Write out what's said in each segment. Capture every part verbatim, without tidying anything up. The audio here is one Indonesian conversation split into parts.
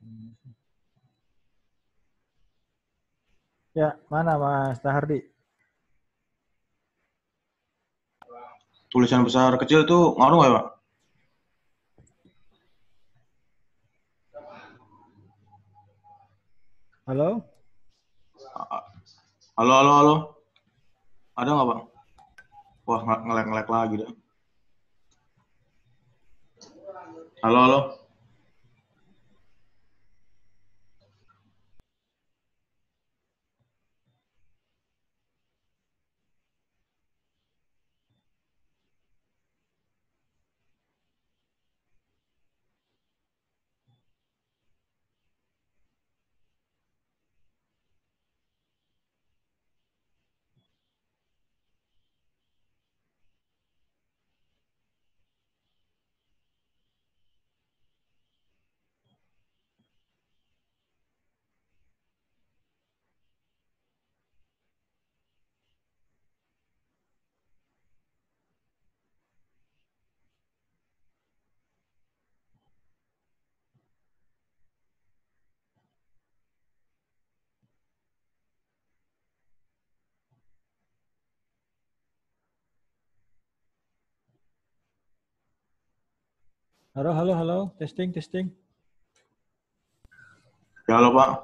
Ya, mana Mas Tahardi? Tulisan besar kecil itu ngaruh nggak, Pak? Halo? Halo, halo, halo. Ada nggak, Pak? Wah, ngelek-ngelek lagi dah. Halo, halo. Halo, halo, halo. Testing, testing. Ya, halo, Pak.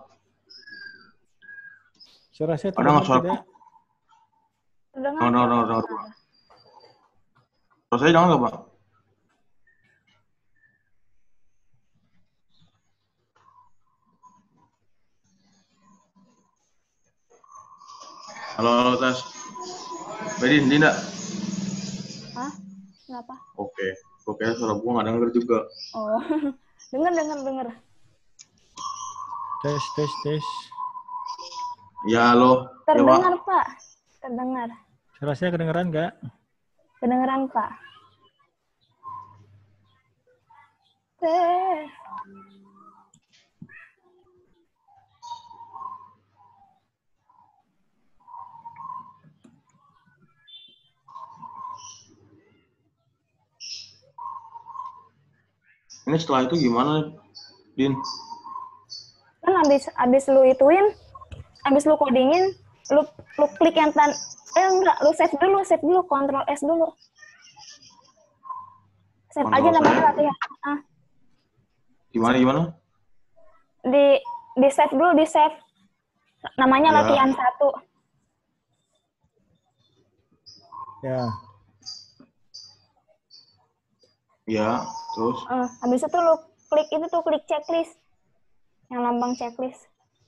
Suara saya Ada terdengar nggak suara? tidak? Terdengar, Oh, no, no, no, no. Suara saya jangan nggak, Pak? Halo, halo, tes. Bedin, Dinda. Hah? Kenapa? Oke. Oke, suara gua nggak denger juga. Oh, denger, denger, denger. Tes, tes, tes. Ya, halo. Terdengar, Ya, Pak. Pak. Terdengar. Suara saya kedengeran nggak? Kedengeran, Pak. Teh. Ini setelah itu gimana, Din? Kan abis, abis lu ituin, abis lu codingin, lu, lu klik yang tan, eh enggak, lu save dulu, save dulu, Ctrl S dulu. Save aja Kontrol namanya saya. latihan. Ah, Gimana, gimana? di, di save dulu, di save. Namanya Ya. latihan satu. Ya. Ya, terus? Uh, habis itu lu klik itu tuh, klik checklist. Yang lambang checklist.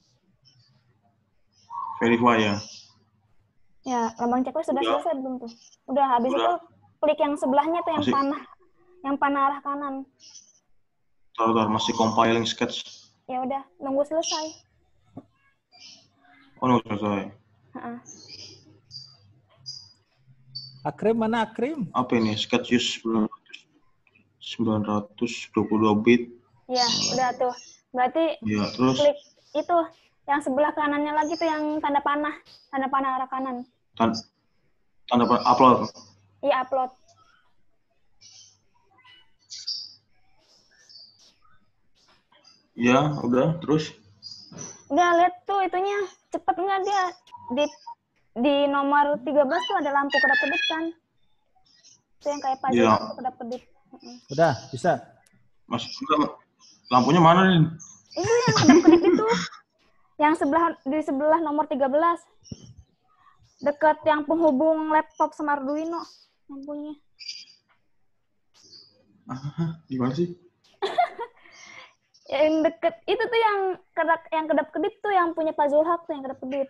Verify ya? Ya, lambang checklist sudah Udah. selesai belum tuh? Udah, habis Udah. itu klik yang sebelahnya tuh, yang Masih. panah. Yang panah arah kanan. Tahu, tahu, masih compiling sketch. Ya udah, nunggu selesai. Oh, nunggu selesai. Uh-uh. Akrim, mana Akrim? Apa ini? Sketch use sembilan ratus dua puluh dua bit. Ya, udah tuh. Berarti Ya, terus? klik itu, yang sebelah kanannya lagi tuh yang tanda panah. Tanda panah arah kanan. Tanda, tanda upload. Iya, upload. Ya, udah, terus? Udah, lihat tuh itunya. Cepet nggak dia? Di di nomor tiga belas tuh ada lampu kedap-kedip kan? Itu yang kayak puzzle, Ya. lampu kedap-kedip. Uh-uh. Udah, bisa. Mas, lampunya mana nih? Itu yang kedap-kedip itu. Yang sebelah, di sebelah nomor tiga belas. Dekat yang penghubung laptop sama Arduino lampunya. Ah, gimana sih? Yang deket itu tuh yang kedap yang kedap kedip tuh yang punya Puzzle Hub tuh yang kedap kedip.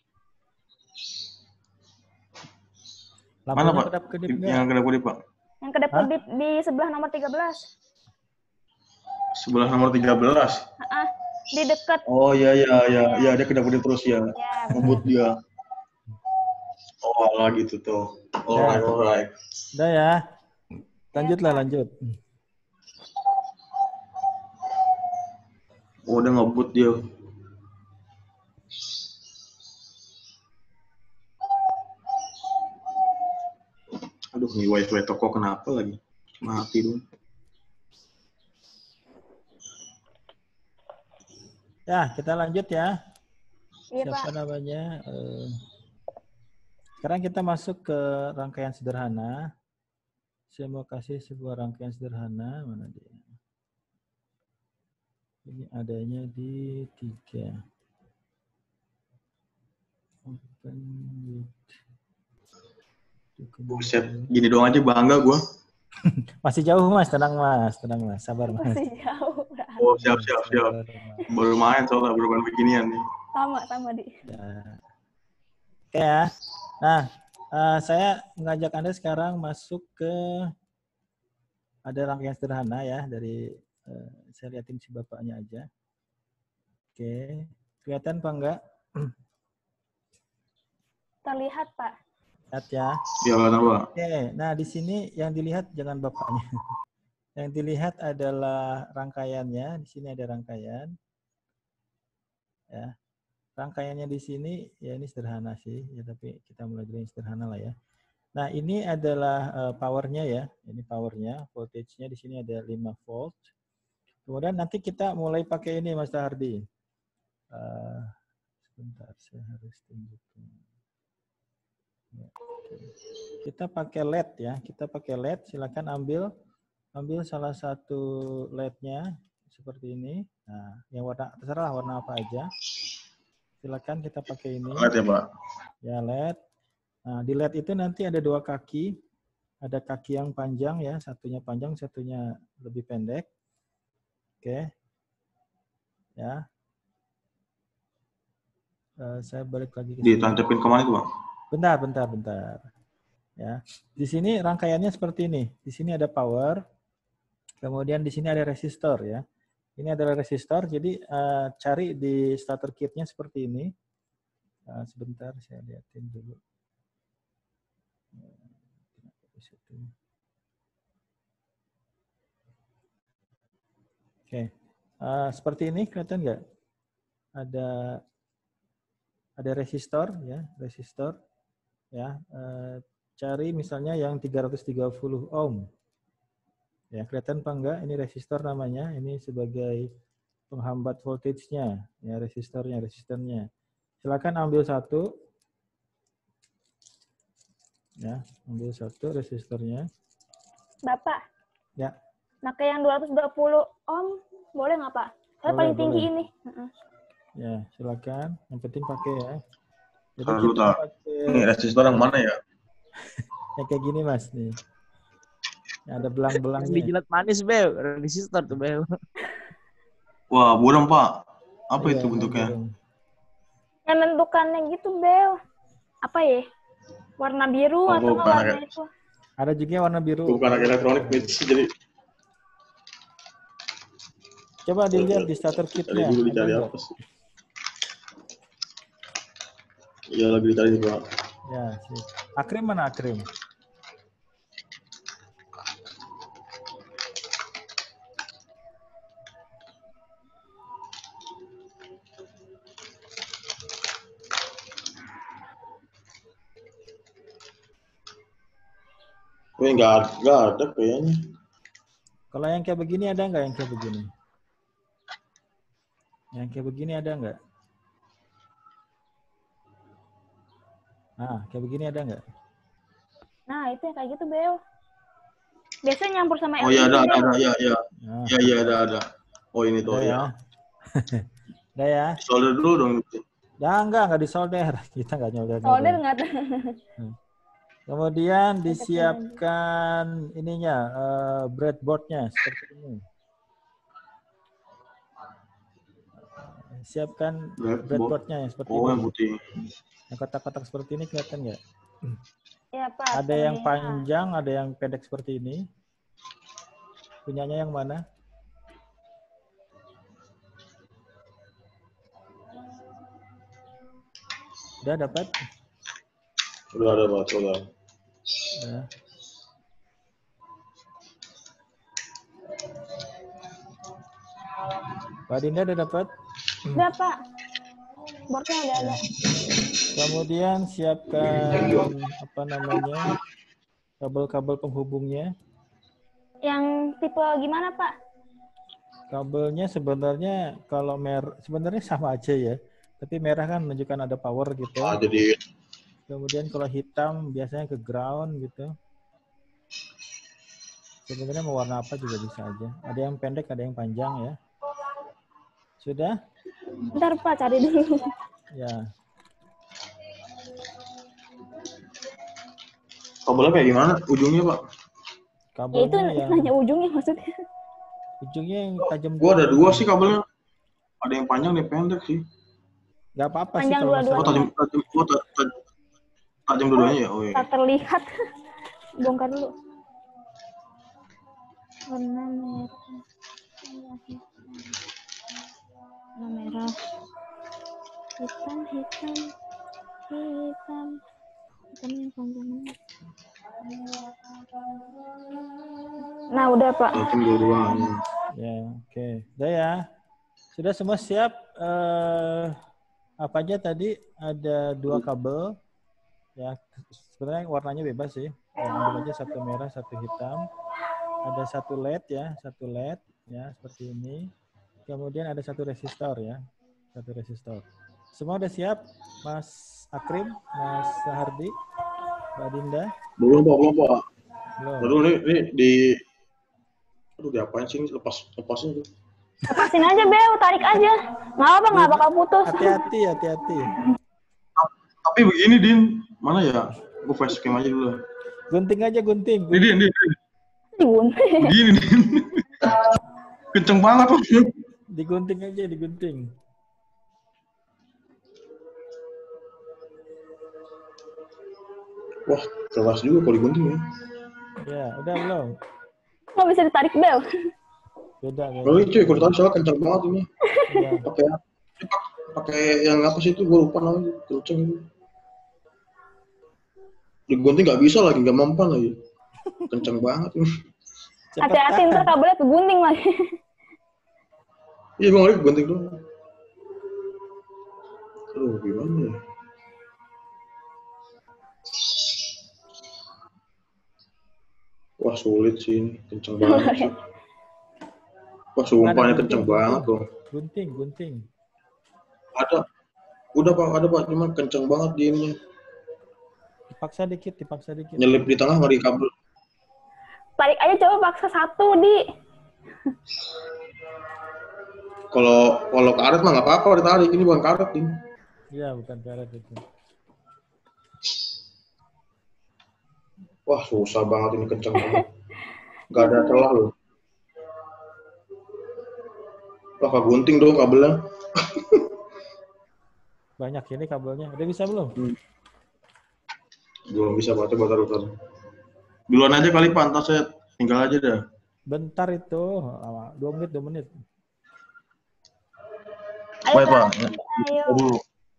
Mana, Pak? Kedap kedip Yang kedap kedip, Pak? Yang kedap kedip di sebelah nomor tiga belas. Sebelah nomor tiga belas. Heeh. Di dekat. Oh iya iya iya, ya, dia kedap kedip terus ya. Ya, Ngebut dia. Oh, lah gitu tuh. Alright, Ya. alright. Udah ya. Lanjutlah, Ya, lanjut. Oh, udah ngebut dia. Aduh, nih wifi toko kenapa lagi? Mati dong. Ya, kita lanjut ya. Iya, Siapa Pak. namanya? Eh, sekarang kita masuk ke rangkaian sederhana. Saya mau kasih sebuah rangkaian sederhana. Mana dia? Ini adanya di tiga. Open with Buset, documentary. gini doang aja bangga gue. Masih jauh mas, tenang mas, tenang mas, sabar mas. Masih jauh. Pak. Oh, siap, siap, siap. Sabar, Mas. Baru main soalnya, baru main beginian nih. Sama, sama, Di. Ya. Oke ya. Nah, uh, saya mengajak Anda sekarang masuk ke ada rangkaian sederhana ya dari uh, saya liatin si bapaknya aja. Oke, kelihatan apa enggak? Terlihat, Pak. Lihat ya. Ya, kenapa? Oke, nah di sini yang dilihat jangan bapaknya. Yang dilihat adalah rangkaiannya. Di sini ada rangkaian. Ya. Rangkaiannya di sini ya ini sederhana sih, ya tapi kita mulai dari yang sederhana lah ya. Nah, ini adalah uh, powernya ya. Ini powernya, voltage-nya di sini ada lima volt. Kemudian nanti kita mulai pakai ini Mas Hardi. Uh, sebentar, saya harus tunjukkan. Ya, okay. Kita pakai L E D ya. Kita pakai L E D. Silakan ambil ambil salah satu L E D-nya seperti ini. Nah, yang warna terserah warna apa aja. Silakan kita pakai ini. L E D ya, Pak? Ya, L E D. Nah, di L E D itu nanti ada dua kaki. Ada kaki yang panjang ya, satunya panjang, satunya lebih pendek. Oke. Ya. Uh, saya balik lagi ke sini. Ditancapin kemana itu, Bang? Bentar, bentar, bentar. Ya. Di sini rangkaiannya seperti ini. Di sini ada power. Kemudian di sini ada resistor ya. Ini adalah resistor. Jadi uh, cari di starter kit-nya seperti ini. Uh, sebentar, saya lihatin dulu. Oke, uh, seperti ini kelihatan nggak? Ada ada resistor ya, resistor ya. Uh, cari misalnya yang tiga ratus tiga puluh ohm. Ya, kelihatan apa enggak? Ini resistor namanya. Ini sebagai penghambat voltage-nya, ya resistornya, resistennya. Silakan ambil satu. Ya, ambil satu resistornya. Bapak. Ya. Pakai yang dua ratus dua puluh ohm boleh nggak, Pak? Saya Boleh, paling tinggi boleh. ini. Ya, silakan. Yang penting pakai ya. Jadi Taruh, kita taruh. pakai Ini resistor yang mana ya? yang kayak gini Mas nih. Yang ada belang-belangnya. Dijilat manis, Bel. Resistor tuh, Bel. Wah, burung, Pak. Apa Iya, itu bentuknya? burung. Yang menentukannya gitu, Bel. Apa ya? Warna biru Oh, atau bukan, warna agak- itu? Ada juga warna biru. Bukan anak elektronik, jadi Coba dilihat di starter tadi kit-nya. dulu Ada dicari nggak? apa sih? Iya, lagi dicari nih, Pak. Ya, sih. Akrim mana Akrim? Wih, nggak nggak ada kayaknya. Kalau yang kayak begini ada nggak yang kayak begini? Yang kayak begini ada nggak? Nah, kayak begini ada nggak? Nah, itu yang kayak gitu, Bel. Biasanya nyampur sama Oh iya, ada, ada, Bel. ada, iya, iya. Nah, Iya, iya, ada, ada. Oh, ini ada tuh, ya. ya. Ada ya. Solder dulu dong. Ya enggak, enggak disolder. Kita enggak nyolder. Solder nggak ada. Kemudian disiapkan ininya, uh, breadboard-nya seperti ini. Siapkan Breadboard. breadboard-nya yang seperti Oh, ini. yang putih. Yang kotak-kotak seperti ini kelihatan nggak? Iya, Pak. Ada yang Terlihat. panjang, ada yang pendek seperti ini. Punyanya yang mana? Udah dapat? Udah ada, Pak. Udah. Ya. Pak Dinda udah dapat? Udah, Pak. Boardnya udah ada. Kemudian siapkan apa namanya kabel-kabel penghubungnya. Yang tipe gimana, Pak? Kabelnya sebenarnya kalau merah sebenarnya sama aja ya. Tapi merah kan menunjukkan ada power gitu. Ah, jadi Kemudian kalau hitam biasanya ke ground gitu. Sebenarnya mau warna apa juga bisa aja. Ada yang pendek, ada yang panjang ya. Sudah? Bentar Pak, cari dulu. Ya. kabelnya kayak gimana ujungnya, Pak? Ya itu Kabelnya yang nanya ujungnya maksudnya. ujungnya yang tajam Gua ada dua-duanya. dua sih kabelnya. Ada yang panjang, ada yang pendek sih. Gak apa-apa sih Panjang kalau Oh, masalah. tajam, tajam, oh, ta- ta- tajam dua-duanya ya? Oh, iya. Tak terlihat. Bongkar dulu. Warna merah. Warna merah. Hitam, hitam, hitam. Hitam yang panjang. Nah, udah Pak. Tajam dua-duanya. Ya, oke. Udah ya. Sudah semua siap? Eh, apa aja tadi? Ada dua kabel. Ya, sebenarnya warnanya bebas sih. Ya, ambil aja satu merah, satu hitam. Ada satu L E D ya, satu L E D ya seperti ini. Kemudian ada satu resistor ya, satu resistor. Semua udah siap, Mas Akrim, Mas Sahardi, Mbak Dinda? Belum, Pak, belum, Pak. Belum. Aduh, ini, ini di... Aduh, diapain sih ini? Lepas, lepasnya tuh. Lepasin aja, Bel. Tarik aja. Nggak apa, nggak bakal putus. Hati-hati, hati-hati. Tapi begini, Din. Mana ya? Gue facecam aja dulu. Gunting aja, gunting. Ini, Din, Din. Din. Digunting. Begini, Din. Kenceng banget, Pak. Digunting aja, digunting. Wah, keras juga kalau digunting ya. Ya, udah belum? Nggak bisa ditarik, Bel. Beda, beda. Oh, cuy, kalau tadi soalnya kenceng banget ini. Ya. Pakai pakai yang apa sih itu? Gue lupa namanya. Kenceng itu. Digunting nggak bisa lagi, nggak mempan lagi. Kenceng banget ini. Hati-hati ntar kabelnya kegunting lagi. Iya, gue ngeliat gunting dulu. Aduh, gimana ya? Wah, sulit sih ini. Kenceng banget sih. Wah, sumpah ini kenceng banget dong. Gunting, gunting. Ada. Udah, Pak. Ada, Pak. Cuma kenceng banget di ininya. Dipaksa dikit, dipaksa dikit. Nyelip di tengah, nggak di kabel. Tarik aja coba paksa satu, Di. Kalau kalau karet mah nggak apa-apa ditarik. Ini bukan karet ini. Iya, bukan karet itu. Wah, susah banget ini, kenceng banget. Nggak ada celah loh. Wah, Kak, gunting dong kabelnya. Banyak ini kabelnya. Udah bisa belum? Hmm. Belum bisa, Pak. Coba taruh, taruh. Duluan aja kali, Pak. Ntar saya tinggal aja dah. Bentar itu. Dua menit, dua menit. Ayo, Baik, Pak. ayo. Dulu.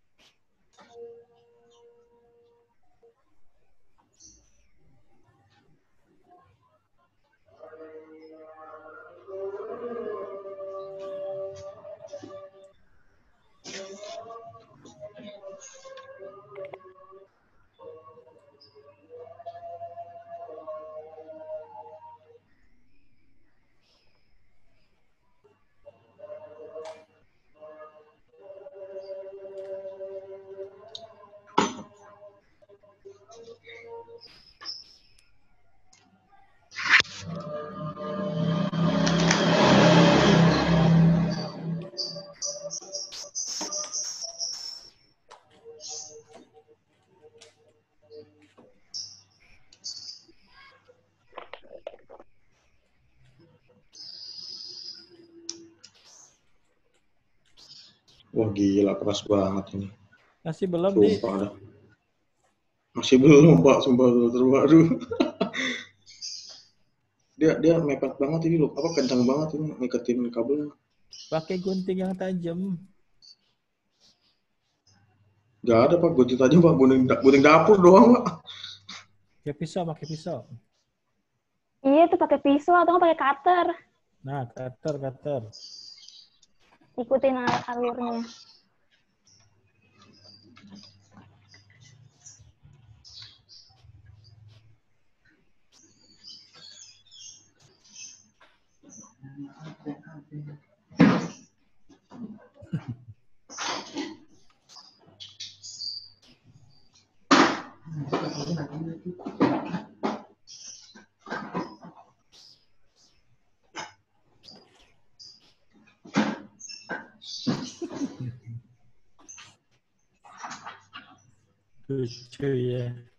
Wah, gila, keras banget ini. Masih belum, Di? Sumpah dah. Masih belum, Pak. Sumpah terbaru. dia dia mepet banget ini loh. Apa kencang banget ini ngiketin kabelnya. Pakai gunting yang tajam. Gak ada, Pak. Gunting tajam, Pak. Gunting, gunting dapur doang, Pak. Pakai pisau, pakai pisau. Iya tuh pakai pisau atau nggak pakai cutter. Nah, cutter, cutter. Ikutin al- alurnya. Lucu ya.